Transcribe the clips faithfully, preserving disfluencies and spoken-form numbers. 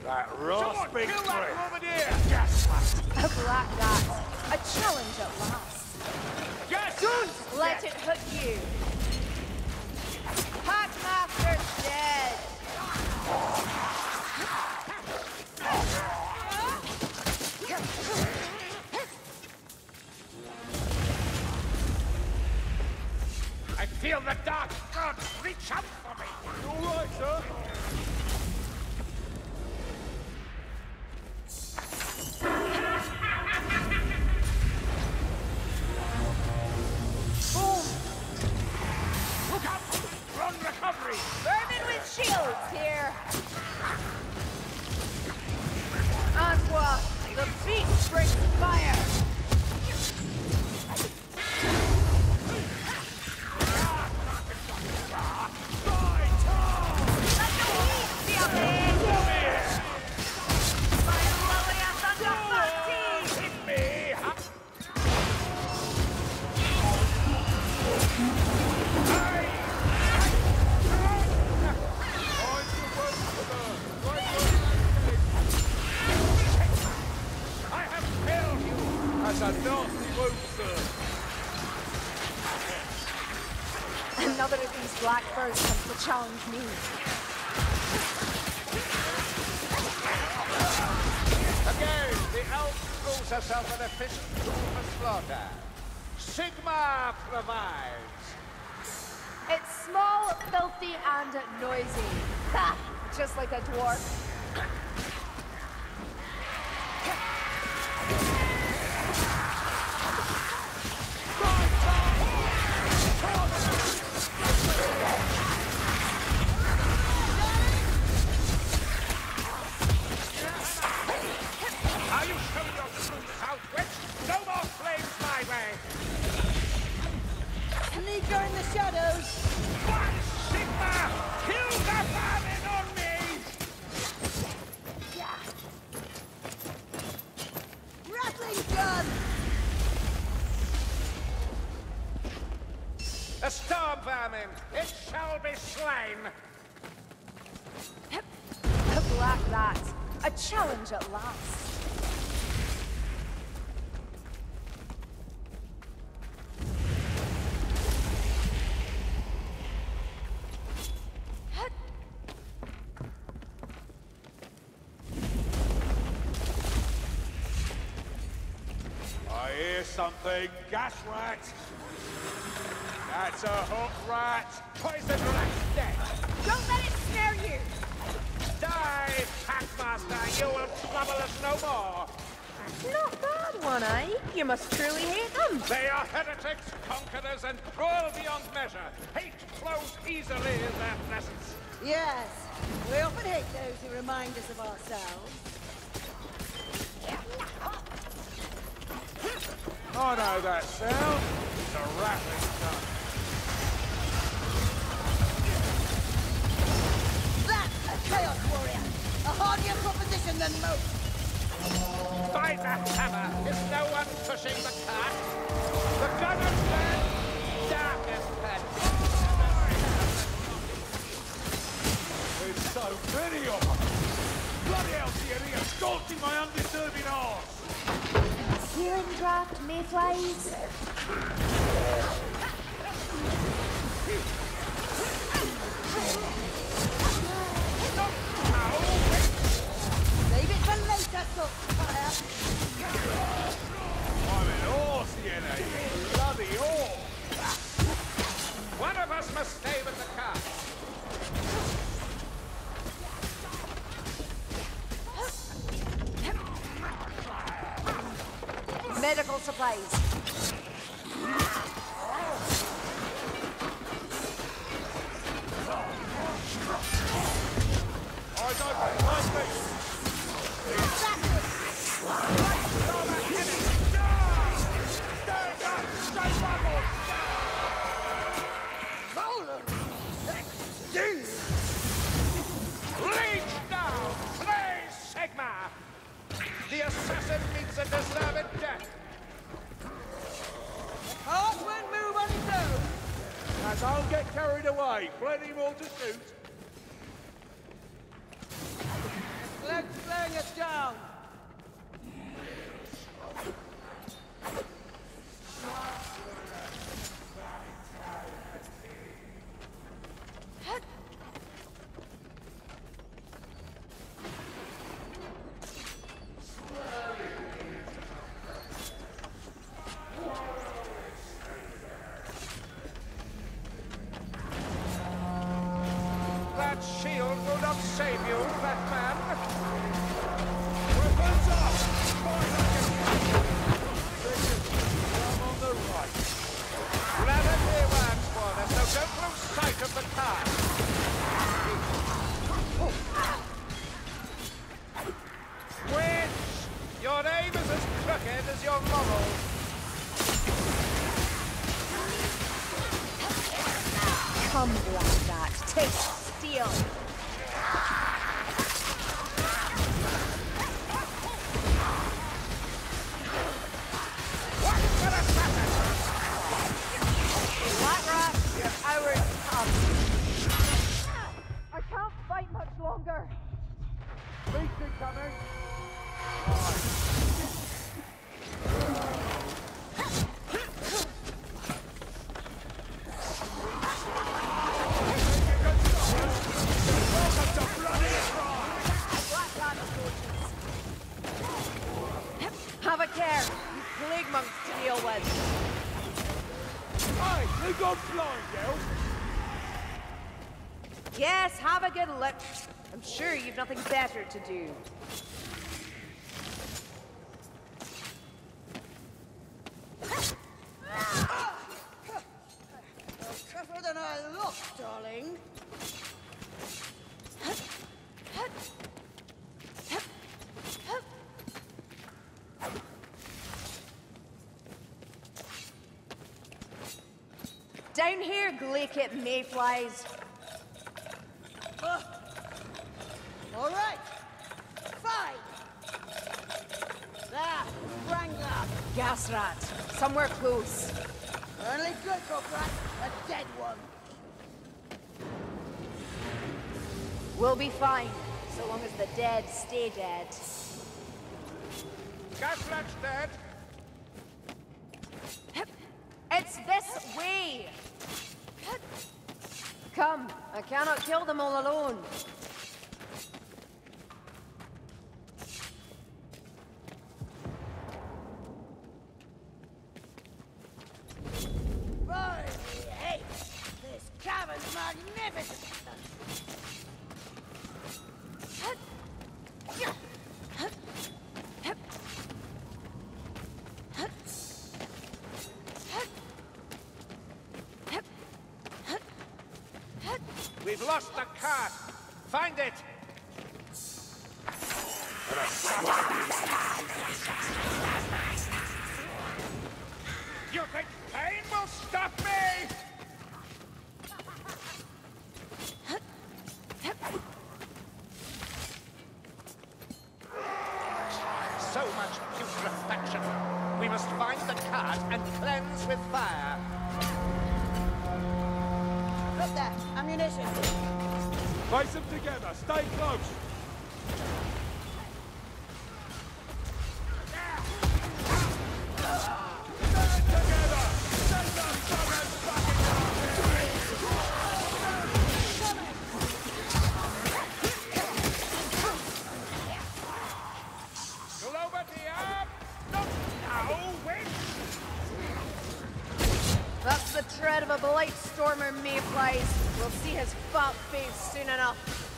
That rasp big kill that woman here! Yes, A black dot. A challenge at last. Yes! Don't let it hit you. Packmaster's dead. I feel the dark gods reach out for me! You all right, sir? Boom. Look out! Run recovery! Vermin with shields here. Antoine, the beast brings fire. That's a nasty wound, sir. Another of these black birds comes to challenge me. Again, the elf proves herself an efficient tool for slaughter. Sigma provides. It's small, filthy, and noisy. Ha! Just like a dwarf. Are you showing your true southwest? No more flames my way! Sneaker in the shadows. One Sigma! Kill the vermin on me! Rattling gun! The storm vermin! It shall be slain! A black rat. A challenge at last. I hear something. Gas rat. That's a hook rat. Poison rat dead! Don't let it snare you! Die, Packmaster! You will trouble us no more! Not bad one, eh? You must truly hate them. They are heretics, conquerors, and cruel beyond measure. Hate flows easily in their presence. Yes, we often hate those who remind us of ourselves. I know that sound. It's a rattling gun. That's a Chaos Warrior! A hardier proposition than most! By that hammer, is no one pushing the cart? The gunner's dead! Darkest dead! There's so many of them. Bloody hell, Thierry, you're scorching my undeserving arse. Searing draft mayflies. Leave it for later, Saltfire! I'm an horse, Sienna, you bloody horse. One of us must stay with the cart. Medical supplies. Eyes open, nice feet. Leech down! Play Sigma! The assassin meets a deserved death! Heart won't move on its own! Now don't get carried away. Plenty more to shoot. Slow out slowing us down! That shield will not save you, Batman. Weapons up! Fire again! Come on the right. Rather near Wadswater, so don't lose sight of the car. Witch! Your aim is as crooked as your morals. Come, Black Rat. Taste steel. Black Rat, your hour's come. I can't fight much longer. Beast incoming! Have a care. You plague monks to deal with. Hey, you gone blind, Elf? Yes, have a good look. I'm sure you've nothing better to do. Tougher than I look, darling. Down here, Glaikit mayflies. Uh, all right. Fine. There, Wrangler. Gas rat. Somewhere close. Only good for Brat, a dead one. We'll be fine, so long as the dead stay dead. Gasrat's dead. It's this way! Come, I cannot kill them all alone. By the hate! This cavern's magnificent! We've lost the cart. Find it. You think pain will stop me? So much putrefaction. We must find the cart and cleanse with fire. Look there, ammunition. Face them together. Stay close. Stand together. Send them fucking Glover Diab! Not now, wait! That's the tread of a blight stormer, mayflies. We'll see his fat face soon enough.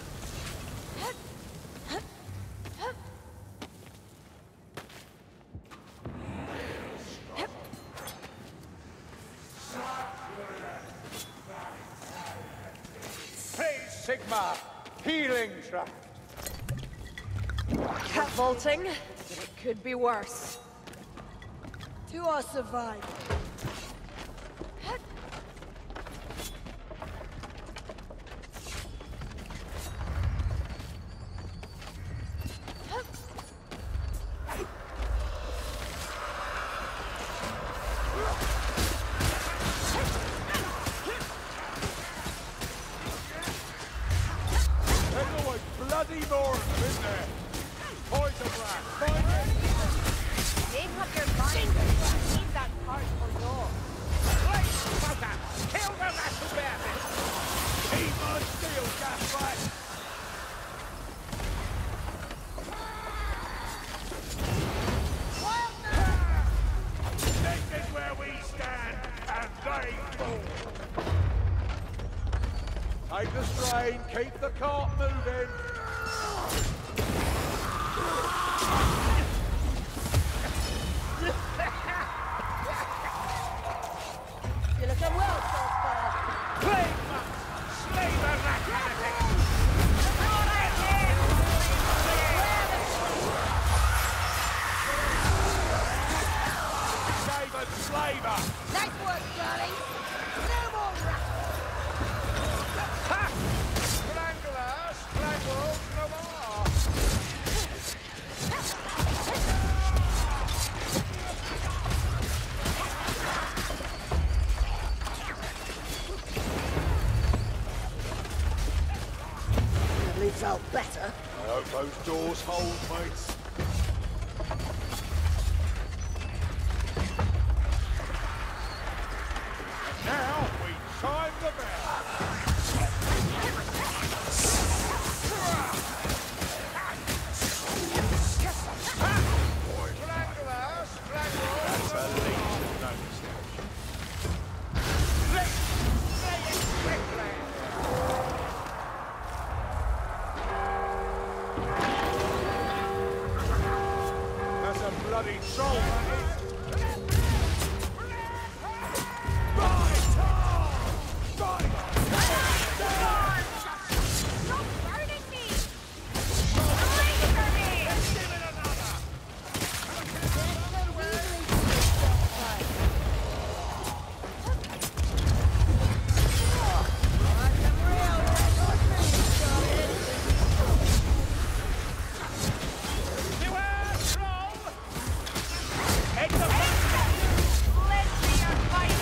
Praise Sigma! Healing trap! Cat vaulting, but it could be worse. Two are survived. There's always bloody more of them, isn't there? spared it. Keep my steel, Gaslight! This is where we stand, and they fall! Take the strain, keep the cart moving! You're looking well, Saltspire. Plague monks! Slay the rat heretics! Save and slaver! Nice work, darling. No more rats. Ha! Strangler, strangled no more! At least I'll better. I hope those doors hold, mates. And now we chime the bell. Strangler, strangled That's no a more! leech of no mistake. Slay it quickly! That's a bloody troll, that is. Right on! Right! Stop burning me! Away from me! Give it another! Beware, troll! Head the Let's see your fight!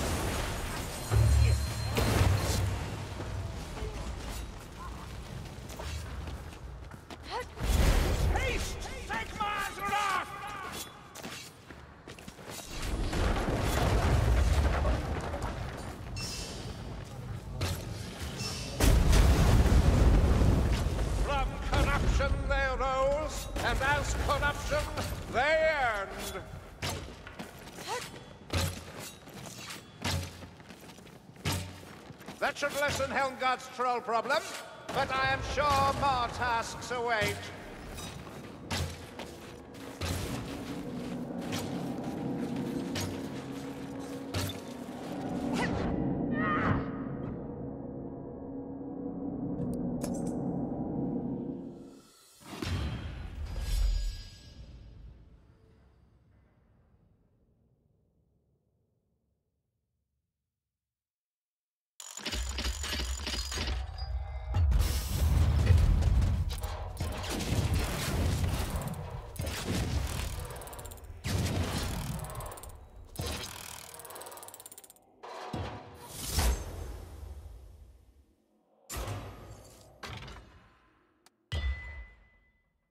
Haste! Take Mars Wrath! From corruption they rose, and as corruption they earned. That should lessen Helmgard's troll problem, but I am sure more tasks await.